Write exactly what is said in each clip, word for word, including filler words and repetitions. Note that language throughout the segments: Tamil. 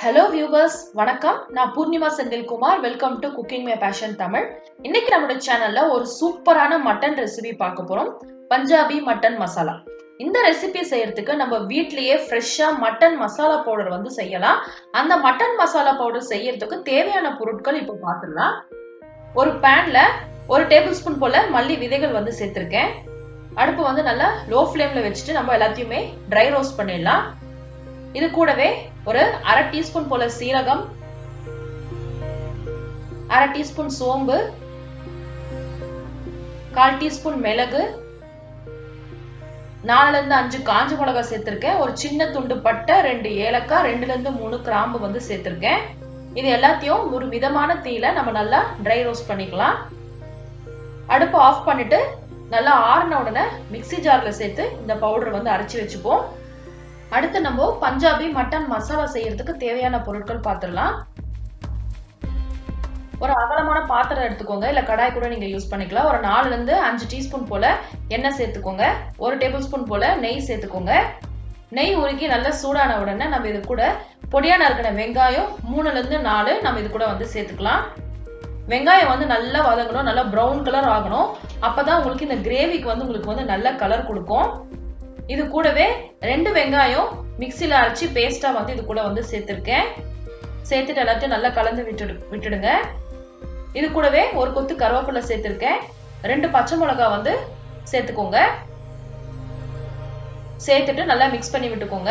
Hello viewers, வணக்கம். நான் Poornima Senthilkumar. Welcome to cooking my passion Tamil. இன்னைக்கு நம்மளோட சேனல்ல ஒரு சூப்பரான மட்டன் ரெசிபி பார்க்க போறோம். பஞ்சாபி மட்டன் மசாலா. இந்த ரெசிபி செய்யறதுக்கு நம்ம வீட்லயே ஃப்ரெஷ்ஷா மட்டன் மசாலா பவுடர் வந்து செய்யலாம். அந்த மட்டன் மசாலா பவுடர் செய்யறதுக்கு தேவையான பொருட்கள் இப்போ பார்த்துடலாம். ஒரு பேன்ல ஒரு டேபிள் ஸ்பூன் போல மல்லி விதைகள் வந்து சேர்த்திருக்கேன். அடுப்பு வந்து நல்லா லோ ஃப்ளேம்ல வச்சுட்டு நம்ம எல்லாத்தையுமே ட்ரை ரோஸ்ட் பண்ணிடலாம். இது கூடவே ஒரு அரை டீஸ்பூன் போல சீரகம், அரை டீஸ்பூன் சோம்பு, கால் டீஸ்பூன் மிளகு, நாலுல இருந்து அஞ்சு காஞ்ச மிளகாய் சேர்த்திருக்கேன். ஒரு சின்ன துண்டு பட்டை, ரெண்டு ஏலக்காய், ரெண்டுல இருந்து மூணு கிராம்பு வந்து சேர்த்திருக்கேன். இது எல்லாத்தையும் ஒரு மிதமான தீயில நம்ம நல்லா ட்ரை ரோஸ்ட் பண்ணிக்கலாம். அடுப்பு ஆஃப் பண்ணிட்டு நல்லா ஆறின உடனே மிக்ஸி ஜார்ல சேர்த்து இந்த பவுடர் வந்து அரைச்சி வச்சுப்போம். அடுத்து நம்ம பஞ்சாபி மட்டன் மசாலா செய்யறதுக்கு தேவையான பொருட்கள் பார்த்துடலாம். ஒரு அகலமான பாத்திரம் எடுத்துக்கோங்க, இல்ல கடாய் கூட நீங்க யூஸ் பண்ணிக்கலாம். ஒரு நாலுல இருந்து அஞ்சு டீஸ்பூன் போல எண்ணெய் சேர்த்துக்கோங்க. ஒரு டேபிள் ஸ்பூன் போல நெய் சேர்த்துக்கோங்க. நெய் உருகி நல்லா சூடான உடனே நம்ம இது கூட பொடியா நறுக்கின வெங்காயம் மூணுல இருந்து நாலு நம்ம இது கூட வந்து சேர்த்துக்கலாம். வெங்காயம் வந்து நல்லா வதங்கணும், நல்லா ப்ரௌன் கலர் ஆகணும். அப்பதான் உங்களுக்கு இந்த கிரேவிக்கு வந்து உங்களுக்கு வந்து நல்ல கலர் கொடுக்கும். இது கூடவே ரெண்டு வெங்காயம் மிக்சில அரைச்சி பேஸ்டா வந்து இது கூட வந்து சேர்த்திருக்கேன். சேர்த்துட்டு எல்லாத்தையும் நல்லா கலந்து விட்டு விட்டுடுங்க. இது கூடவே ஒரு கொத்து கருவேப்பிலை சேர்த்திருக்கேன். ரெண்டு பச்சை மிளகாய் வந்து சேர்த்துக்கோங்க. சேர்த்துட்டு நல்லா மிக்ஸ் பண்ணி விட்டுக்கோங்க.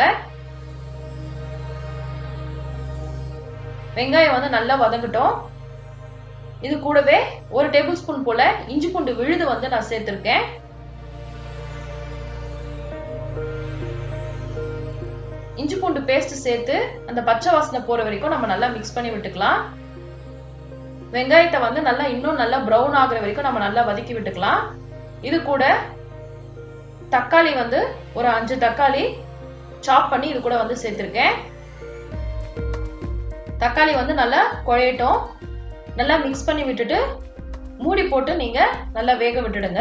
வெங்காயம் வந்து நல்லா வதங்கட்டும். இது கூடவே ஒரு டேபிள் ஸ்பூன் போல இஞ்சி பூண்டு விழுது வந்து நான் சேர்த்திருக்கேன். இஞ்சி பூண்டு பேஸ்ட் சேர்த்து அந்த பச்சை வாசனை போற வரைக்கும் நம்ம நல்லா மிக்ஸ் பண்ணி விட்டுக்கலாம். வெங்காயத்தை வந்து நல்லா இன்னும் நல்லா ப்ரௌன் ஆகுற வரைக்கும் நம்ம நல்லா வதக்கி விட்டுக்கலாம். இது கூட தக்காளி வந்து ஒரு அஞ்சு தக்காளி சாப் பண்ணி இது கூட வந்து சேர்த்திருக்கேன். தக்காளி வந்து நல்லா குழையட்டும். நல்லா மிக்ஸ் பண்ணி விட்டுட்டு மூடி போட்டு நீங்க நல்லா வேக விட்டுடுங்க.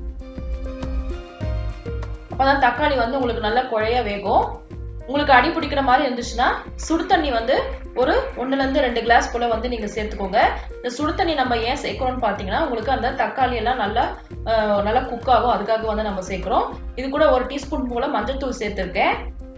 அப்பதான் தக்காளி வந்து உங்களுக்கு நல்லா குழைய வேகும். உங்களுக்கு அடி பிடிக்கிற மாதிரி இருந்துச்சுன்னா சுடு தண்ணி வந்து ஒரு ஒண்ணுல இருந்து ரெண்டு கிளாஸ் போல வந்து நீங்க சேர்த்துக்கோங்க. இந்த சுடு தண்ணி நம்ம ஏன் சேர்க்கிறோம்னு பாத்தீங்கன்னா உங்களுக்கு அந்த தக்காளி எல்லாம் நல்லா நல்லா குக் ஆகும், அதுக்காக வந்து நம்ம சேர்க்கிறோம். இது கூட ஒரு டீஸ்பூன் போல மஞ்சள் தூள் சேர்த்திருக்கேன்.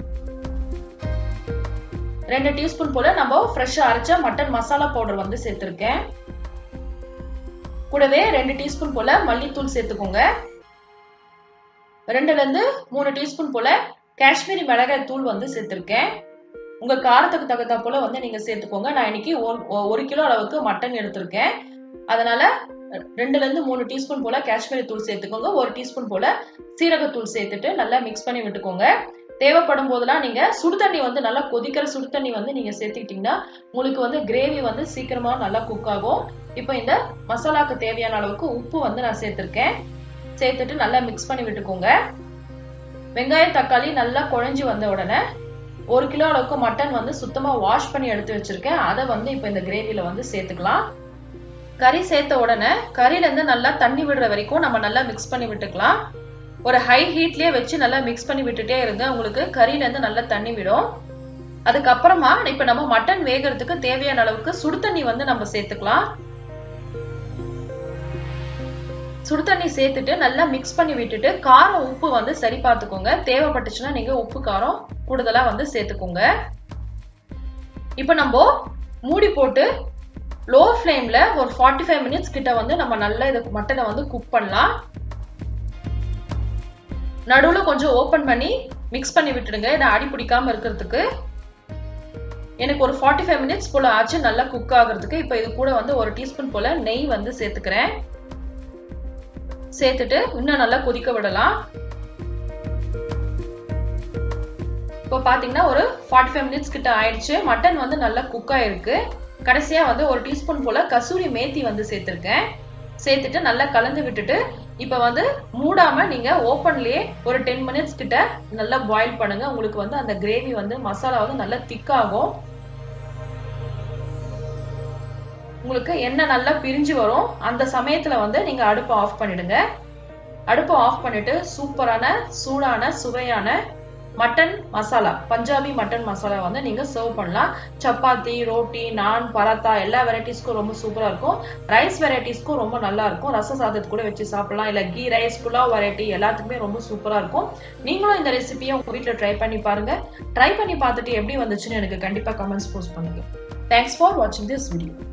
ரெண்டு டீஸ்பூன் போல நம்ம ஃப்ரெஷ்ஷா அரைச்ச மட்டன் மசாலா பவுடர் வந்து சேர்த்திருக்கேன். கூடவே ரெண்டு டீஸ்பூன் போல மல்லித்தூள் சேர்த்துக்கோங்க. ரெண்டுல இருந்து மூணு டீஸ்பூன் போல காஷ்மீரி மிளகாய் தூள் வந்து சேர்த்திருக்கேன். உங்க காரத்துக்கு தகுந்த போல வந்து நீங்க சேர்த்துக்கோங்க. நான் இன்னைக்கு ஒரு கிலோ அளவுக்கு மட்டன் எடுத்திருக்கேன். அதனால ரெண்டுல இருந்து மூணு டீஸ்பூன் போல காஷ்மீரி தூள் சேர்த்துக்கோங்க. ஒரு டீஸ்பூன் போல சீரகத்தூள் சேர்த்துட்டு நல்லா மிக்ஸ் பண்ணி விட்டுக்கோங்க. தேவைப்படும் போதெல்லாம் நீங்க சுடுதண்ணி வந்து நல்லா கொதிக்கிற சுடுதண்ணி வந்து நீங்க சேர்த்துக்கிட்டீங்கன்னா உங்களுக்கு வந்து கிரேவி வந்து சீக்கிரமா நல்லா குக் ஆகும். இப்போ இந்த மசாலாக்கு தேவையான அளவுக்கு உப்பு வந்து நான் சேர்த்திருக்கேன். சேர்த்துட்டு நல்லா மிக்ஸ் பண்ணி விட்டுக்கோங்க. வெங்காயம் தக்காளி நல்லா குழஞ்சி வந்த உடனே ஒரு கிலோ அளவுக்கு மட்டன் வந்து சுத்தமா வாஷ் பண்ணி எடுத்து வச்சிருக்கேன். அதை வந்து இப்ப இந்த கிரேவில வந்து சேர்த்துக்கலாம். கறி சேர்த்த உடனே கறியில இருந்து நல்லா தண்ணி விடுற வரைக்கும் நம்ம நல்லா மிக்ஸ் பண்ணி விட்டுக்கலாம். ஒரு ஹை ஹீட்லயே வச்சு நல்லா மிக்ஸ் பண்ணி விட்டுட்டே இருங்க. உங்களுக்கு கறியில இருந்து நல்லா தண்ணி விடும். அதுக்கப்புறமா இப்ப நம்ம மட்டன் வேகிறதுக்கு தேவையான அளவுக்கு சுடு தண்ணி வந்து நம்ம சேர்த்துக்கலாம். சுடு தண்ணி சேர்த்துட்டு நல்லா மிக்ஸ் பண்ணி விட்டுட்டு காரம் உப்பு வந்து சரி பார்த்துக்கோங்க. தேவைப்பட்டுச்சுன்னா நீங்க உப்பு காரம் கூடுதலா வந்து சேர்த்துக்கோங்க. இப்ப நம்ம மூடி போட்டு லோ ஃப்ளேம்ல ஒரு ஃபார்ட்டி ஃபைவ் மினிட்ஸ் கிட்ட வந்து நம்ம நல்லா இதை மட்டனை வந்து குக் பண்ணலாம். நடுவுல கொஞ்சம் ஓபன் பண்ணி மிக்ஸ் பண்ணி விட்டுடுங்க, இதை அடி பிடிக்காம இருக்கிறதுக்கு. எனக்கு ஒரு ஃபார்ட்டி ஃபைவ் மினிட்ஸ் போல ஆச்சு நல்லா குக் ஆகுறதுக்கு. இப்ப இது கூட வந்து ஒரு டீஸ்பூன் போல நெய் வந்து சேர்த்துக்கிறேன். சேர்த்துட்டு இன்னும் நல்லா கொதிக்க விடலாம். இப்போ பாத்தீங்கன்னா ஒரு ஃபார்ட்டி ஃபைவ் மினிட்ஸ் கிட்ட ஆயிடுச்சு. மட்டன் வந்து நல்லா குக் ஆயிருக்கு. கடைசியா வந்து ஒரு டீஸ்பூன் போல கசூரி மேத்தி வந்து சேர்த்திருக்கேன். சேர்த்துட்டு நல்லா கலந்து விட்டுட்டு இப்ப வந்து மூடாம நீங்க ஓப்பன்லயே ஒரு டென் மினிட்ஸ் கிட்ட நல்லா பாயில் பண்ணுங்க. உங்களுக்கு வந்து அந்த கிரேவி வந்து மசாலா வந்து நல்லா திக்காகும். உங்களுக்கு எண்ணெய் நல்லா பிரிஞ்சு வரும். அந்த சமயத்துல வந்து நீங்க அடுப்பை ஆஃப் பண்ணிடுங்க. அடுப்பை ஆஃப் பண்ணிட்டு சூப்பரான சூடான சுவையான மட்டன் மசாலா, பஞ்சாபி மட்டன் மசாலா வந்து நீங்க சர்வ் பண்ணலாம். சப்பாத்தி, ரோட்டி, நான், பராத்தா எல்லா வெரைட்டிஸ்க்கும் ரொம்ப சூப்பரா இருக்கும். ரைஸ் வெரைட்டிஸ்க்கும் ரொம்ப நல்லா இருக்கும். ரச சாதத்து கூட வச்சு சாப்பிடலாம். இல்ல கீ ரைஸ், புலாவ் வெரைட்டி எல்லாத்துக்குமே ரொம்ப சூப்பரா இருக்கும். நீங்களும் இந்த ரெசிபியை உங்க வீட்ல ட்ரை பண்ணி பாருங்க. ட்ரை பண்ணி பார்த்துட்டு எப்படி வந்துச்சுன்னு எனக்கு கண்டிப்பா கமெண்ட்ஸ் போஸ்ட் பண்ணுங்க. தேங்க்ஸ் ஃபார் வாட்சிங் திஸ் வீடியோ.